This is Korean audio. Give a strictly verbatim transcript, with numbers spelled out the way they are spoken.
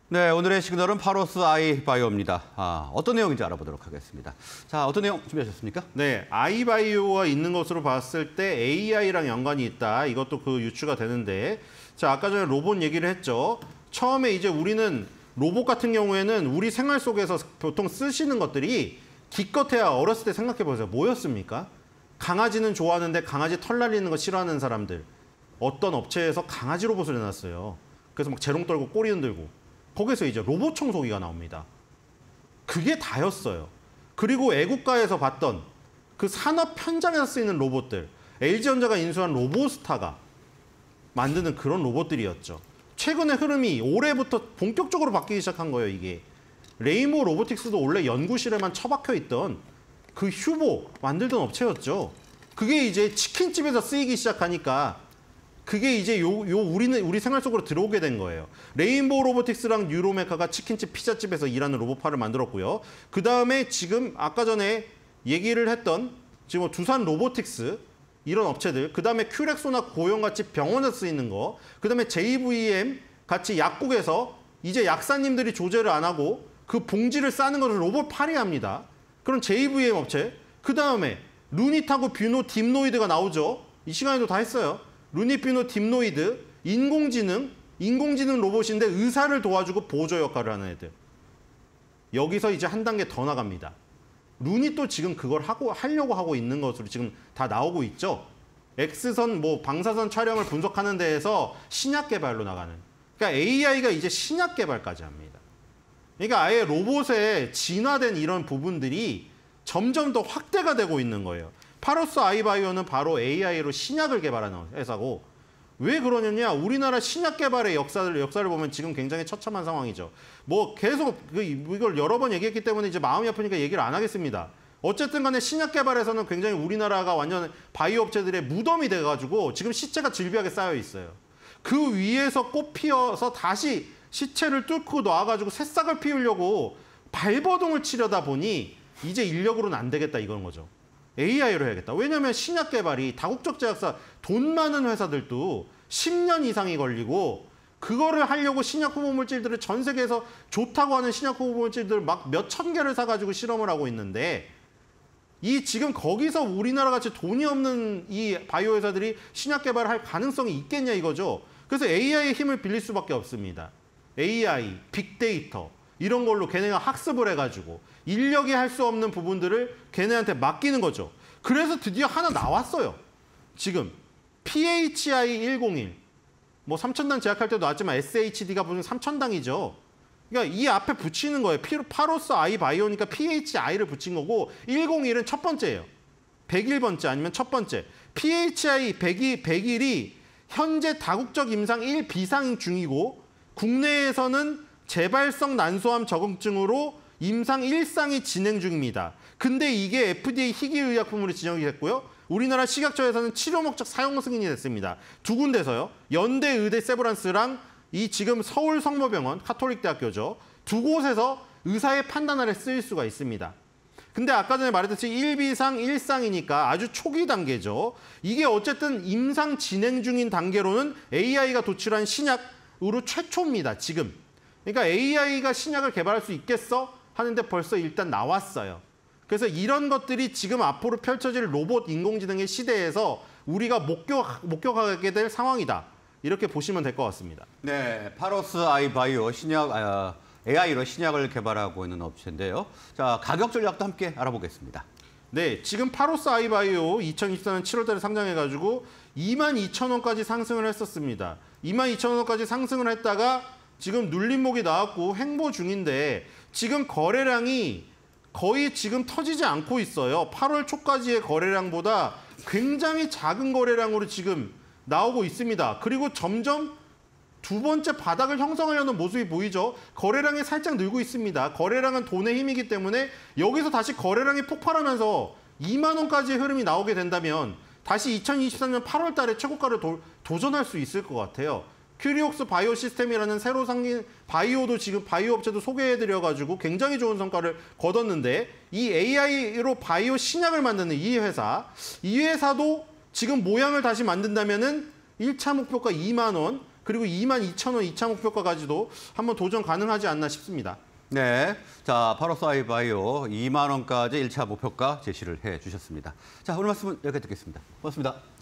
네, 오늘의 시그널은 파로스 아이바이오입니다. 아, 어떤 내용인지 알아보도록 하겠습니다. 자, 어떤 내용 준비하셨습니까? 네, 아이바이오가 있는 것으로 봤을 때 에이아이랑 연관이 있다. 이것도 그 유추가 되는데, 자, 아까 전에 로봇 얘기를 했죠. 처음에 이제 우리는 로봇 같은 경우에는 우리 생활 속에서 보통 쓰시는 것들이 기껏해야 어렸을 때 생각해 보세요. 뭐였습니까? 강아지는 좋아하는데 강아지 털 날리는 거 싫어하는 사람들. 어떤 업체에서 강아지 로봇을 해놨어요. 그래서 막 재롱 떨고 꼬리 흔들고. 거기서 이제 로봇 청소기가 나옵니다. 그게 다였어요. 그리고 애국가에서 봤던 그 산업 현장에서 쓰이는 로봇들, 엘지전자가 인수한 로보스타가 만드는 그런 로봇들이었죠. 최근의 흐름이 올해부터 본격적으로 바뀌기 시작한 거예요, 이게. 레이모 로보틱스도 원래 연구실에만 처박혀 있던 그 휴보 만들던 업체였죠. 그게 이제 치킨집에서 쓰이기 시작하니까 그게 이제 요, 요 우리는 우리 생활 속으로 들어오게 된 거예요. 레인보우 로보틱스랑 뉴로메카가 치킨집, 피자집에서 일하는 로봇파를 만들었고요. 그 다음에 지금 아까 전에 얘기를 했던 지금 두산 로보틱스 이런 업체들, 그 다음에 큐렉소나 고용같이 병원에서 쓰이는 거, 그 다음에 제이브이엠 같이 약국에서 이제 약사님들이 조제를 안 하고 그 봉지를 싸는 것을 로봇 팔이 합니다. 그런 제이브이엠 업체. 그 다음에 루닛하고 뷰노, 딥노이드가 나오죠. 이 시간에도 다 했어요. 루닛비노 딥노이드, 인공지능, 인공지능 로봇인데 의사를 도와주고 보조 역할을 하는 애들. 여기서 이제 한 단계 더 나갑니다. 루닛도 지금 그걸 하고 하려고 하고 있는 것으로 지금 다 나오고 있죠. X선, 뭐 방사선 촬영을 분석하는 데에서 신약 개발로 나가는. 그러니까 에이아이가 이제 신약 개발까지 합니다. 그러니까 아예 로봇에 진화된 이런 부분들이 점점 더 확대가 되고 있는 거예요. 파로스 아이바이오는 바로 에이아이로 신약을 개발하는 회사고, 왜 그러느냐? 우리나라 신약 개발의 역사를 역사를 보면 지금 굉장히 처참한 상황이죠. 뭐 계속 그 이걸 여러 번 얘기했기 때문에 이제 마음이 아프니까 얘기를 안 하겠습니다. 어쨌든 간에 신약 개발에서는 굉장히 우리나라가 완전 바이오 업체들의 무덤이 돼가지고 지금 시체가 질비하게 쌓여 있어요. 그 위에서 꽃 피어서 다시 시체를 뚫고 놔가지고 새싹을 피우려고 발버둥을 치려다 보니 이제 인력으로는 안 되겠다 이건 거죠. 에이아이로 해야겠다. 왜냐하면 신약 개발이 다국적 제약사 돈 많은 회사들도 십 년 이상이 걸리고 그거를 하려고 신약 후보 물질들을 전 세계에서 좋다고 하는 신약 후보 물질들을 막 몇천 개를 사가지고 실험을 하고 있는데 이 지금 거기서 우리나라 같이 돈이 없는 이 바이오 회사들이 신약 개발을 할 가능성이 있겠냐 이거죠. 그래서 에이아이의 힘을 빌릴 수밖에 없습니다. 에이아이, 빅데이터 이런 걸로 걔네가 학습을 해가지고 인력이 할 수 없는 부분들을 걔네한테 맡기는 거죠. 그래서 드디어 하나 나왔어요. 지금 피에이치아이 백일. 뭐 삼천 당 제약할 때도 나왔지만 에스에이치디가 무슨 삼천 당이죠. 그러니까 이 앞에 붙이는 거예요. 파로스 아이바이오니까 피에이치아이를 붙인 거고 백일은 첫 번째예요. 백일 번째 아니면 첫 번째. 피에이치아이 백일이 현재 다국적 임상 일 비상 중이고 국내에서는 재발성 난소암 적응증으로 임상 일 상이 진행 중입니다. 근데 이게 에프디에이 희귀의약품으로 지정이 됐고요. 우리나라 식약처에서는 치료 목적 사용 승인이 됐습니다. 두 군데서요. 연대 의대 세브란스랑 이 지금 서울 성모병원, 카톨릭대학교죠. 두 곳에서 의사의 판단 아래 쓰일 수가 있습니다. 근데 아까 전에 말했듯이 일 비상 일 상이니까 아주 초기 단계죠. 이게 어쨌든 임상 진행 중인 단계로는 에이아이가 도출한 신약으로 최초입니다. 지금. 그러니까 에이아이가 신약을 개발할 수 있겠어? 하는데 벌써 일단 나왔어요. 그래서 이런 것들이 지금 앞으로 펼쳐질 로봇 인공지능의 시대에서 우리가 목격, 목격하게 될 상황이다. 이렇게 보시면 될 것 같습니다. 네, 파로스 아이바이오 신약, 아, 에이아이로 신약을 개발하고 있는 업체인데요. 자, 가격 전략도 함께 알아보겠습니다. 네, 지금 파로스 아이바이오 이천이십사 년 칠월 달에 상장해가지고 이만 이천 원까지 상승을 했었습니다. 이만 이천 원까지 상승을 했다가 지금 눌림목이 나왔고 횡보 중인데 지금 거래량이 거의 지금 터지지 않고 있어요. 팔월 초까지의 거래량보다 굉장히 작은 거래량으로 지금 나오고 있습니다. 그리고 점점 두 번째 바닥을 형성하려는 모습이 보이죠. 거래량이 살짝 늘고 있습니다. 거래량은 돈의 힘이기 때문에 여기서 다시 거래량이 폭발하면서 이만 원까지의 흐름이 나오게 된다면 다시 이천이십사 년 팔월 달에 최고가를 도, 도전할 수 있을 것 같아요. 큐리옥스 바이오 시스템이라는 새로 생긴 바이오도 지금 바이오 업체도 소개해드려가지고 굉장히 좋은 성과를 거뒀는데 이 에이아이로 바이오 신약을 만드는 이 회사, 이 회사도 지금 모양을 다시 만든다면은 일 차 목표가 이만 원, 그리고 이만 이천 원 이 차 목표가까지도 한번 도전 가능하지 않나 싶습니다. 네, 자 파로스아이바이오 이만 원까지 일 차 목표가 제시를 해주셨습니다. 자 오늘 말씀은 여기까지 듣겠습니다. 고맙습니다.